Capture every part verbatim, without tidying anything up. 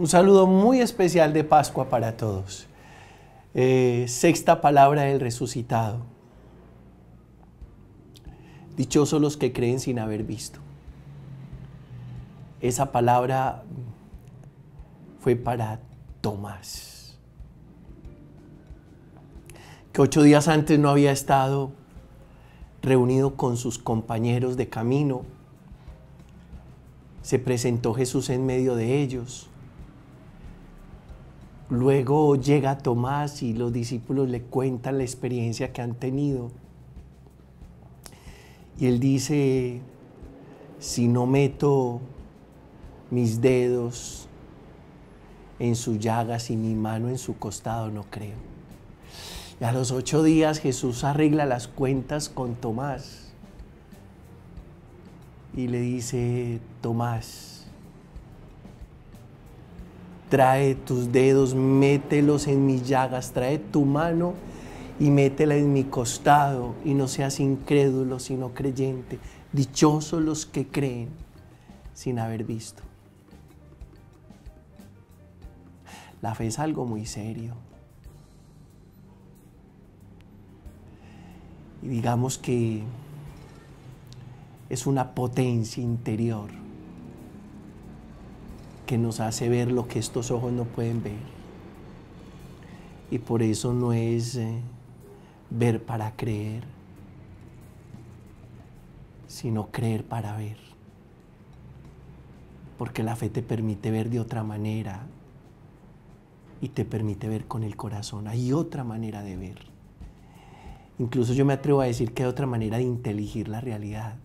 Un saludo muy especial de Pascua para todos. Eh, sexta palabra del resucitado. Dichosos los que creen sin haber visto. Esa palabra fue para Tomás, que ocho días antes no había estado reunido con sus compañeros de camino. Se presentó Jesús en medio de ellos. Luego llega Tomás y los discípulos le cuentan la experiencia que han tenido. Y él dice, si no meto mis dedos en sus llagas y mi mano en su costado, no creo. Y a los ocho días Jesús arregla las cuentas con Tomás y le dice, Tomás, trae tus dedos, mételos en mis llagas, trae tu mano y métela en mi costado, y no seas incrédulo, sino creyente. Dichosos los que creen sin haber visto. La fe es algo muy serio. Y digamos que es una potencia interior que nos hace ver lo que estos ojos no pueden ver. Y por eso no es eh, ver para creer, sino creer para ver. Porque la fe te permite ver de otra manera y te permite ver con el corazón. Hay otra manera de ver. Incluso yo me atrevo a decir que hay otra manera de inteligir la realidad.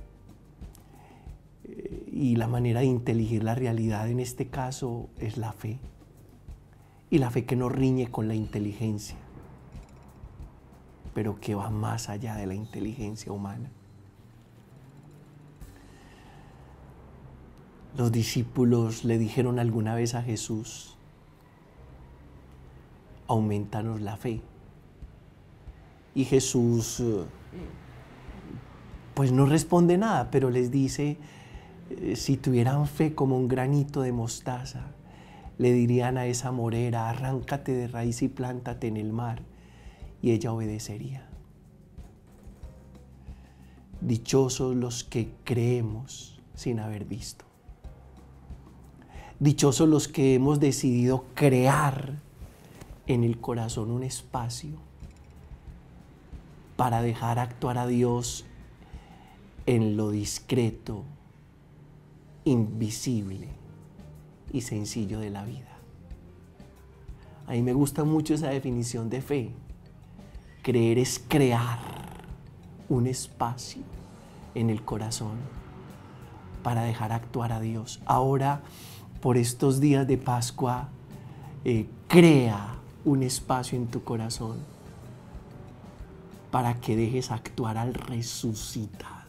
Y la manera de inteligir la realidad en este caso es la fe. Y la fe que no riñe con la inteligencia, pero que va más allá de la inteligencia humana. Los discípulos le dijeron alguna vez a Jesús, aumentanos la fe. Y Jesús pues no responde nada, pero les dice, si tuvieran fe como un granito de mostaza, le dirían a esa morera, arráncate de raíz y plántate en el mar, y ella obedecería. Dichosos los que creemos sin haber visto. Dichosos los que hemos decidido crear en el corazón un espacio para dejar actuar a Dios en lo discreto, invisible y sencillo de la vida. A mí me gusta mucho esa definición de fe. Creer es crear un espacio en el corazón para dejar actuar a Dios. Ahora, por estos días de Pascua, eh, crea un espacio en tu corazón para que dejes actuar al resucitado.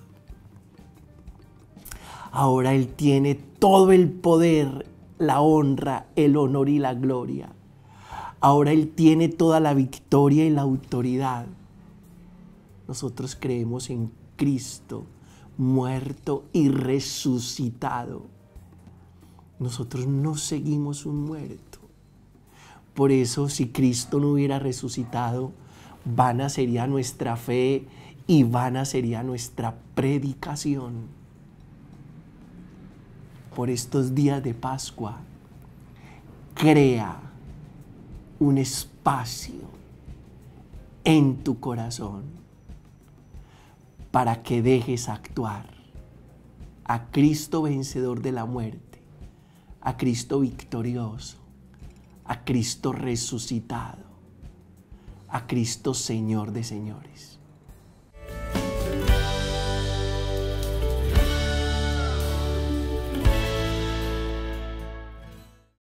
Ahora Él tiene todo el poder, la honra, el honor y la gloria. Ahora Él tiene toda la victoria y la autoridad. Nosotros creemos en Cristo, muerto y resucitado. Nosotros no seguimos un muerto. Por eso, si Cristo no hubiera resucitado, vana sería nuestra fe y vana sería nuestra predicación. Por estos días de Pascua, crea un espacio en tu corazón para que dejes actuar a Cristo vencedor de la muerte, a Cristo victorioso, a Cristo resucitado, a Cristo Señor de señores.